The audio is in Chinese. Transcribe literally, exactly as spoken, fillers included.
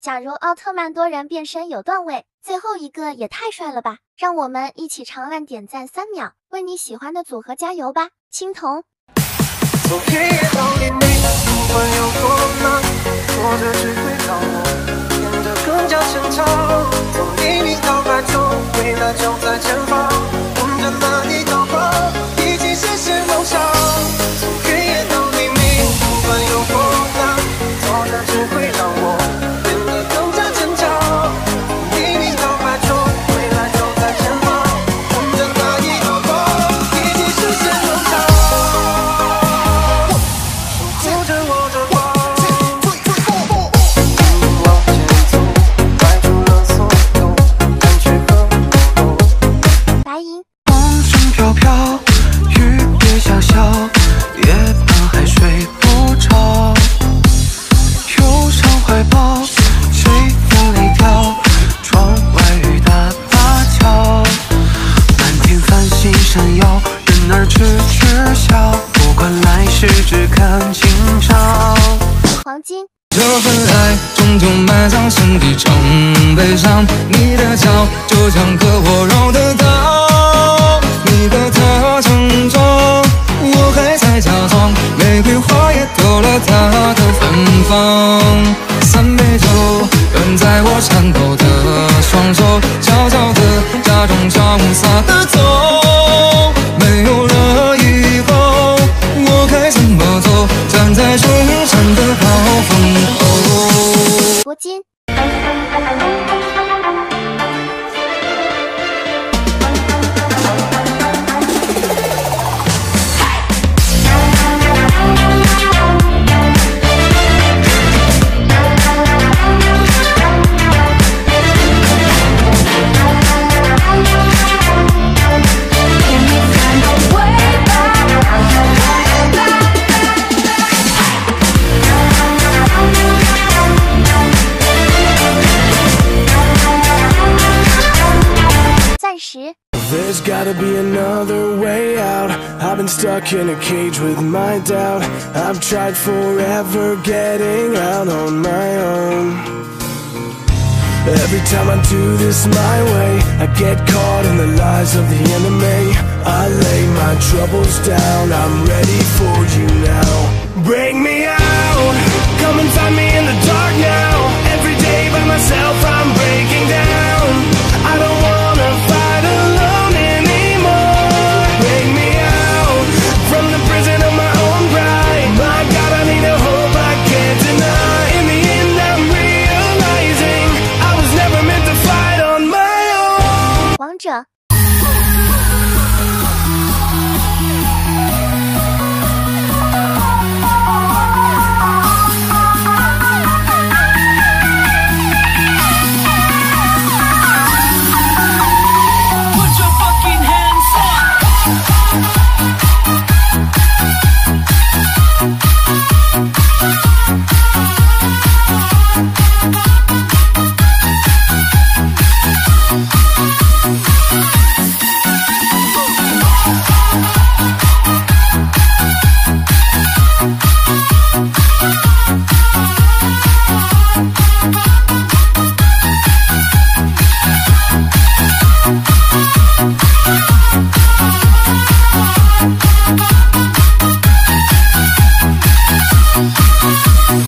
假如奥特曼多人变身有段位，最后一个也太帅了吧！让我们一起长按点赞三秒，为你喜欢的组合加油吧，青铜。 从黑夜到黎明，不管有多忙，活着只会让我变得更加坚强。从黎明到白头，未来就在前方，跟着那一道光，一起实现梦想。从黑夜到黎明，不管有多难，活着只会让我变得更加坚强。从黎明到白头，未来就在前方，跟着那一道光，一起实现梦想。 黄金。 这份爱终究埋葬心底成悲伤，你的笑就像个火烧的刀，你的他成长，我还在假装，玫瑰花也丢了它的芬芳。三杯酒温在我颤抖的双手，悄悄地假装潇洒的走，没有了以后我该怎么走？站在终山的高峰后。 铂金。 There's gotta be another way out. I've been stuck in a cage with my doubt. I've tried forever getting out on my own. Every time I do this my way, I get caught in the lies of the enemy. I lay my troubles down, I'm ready for you now. Bring me out, come and find me in the dark now.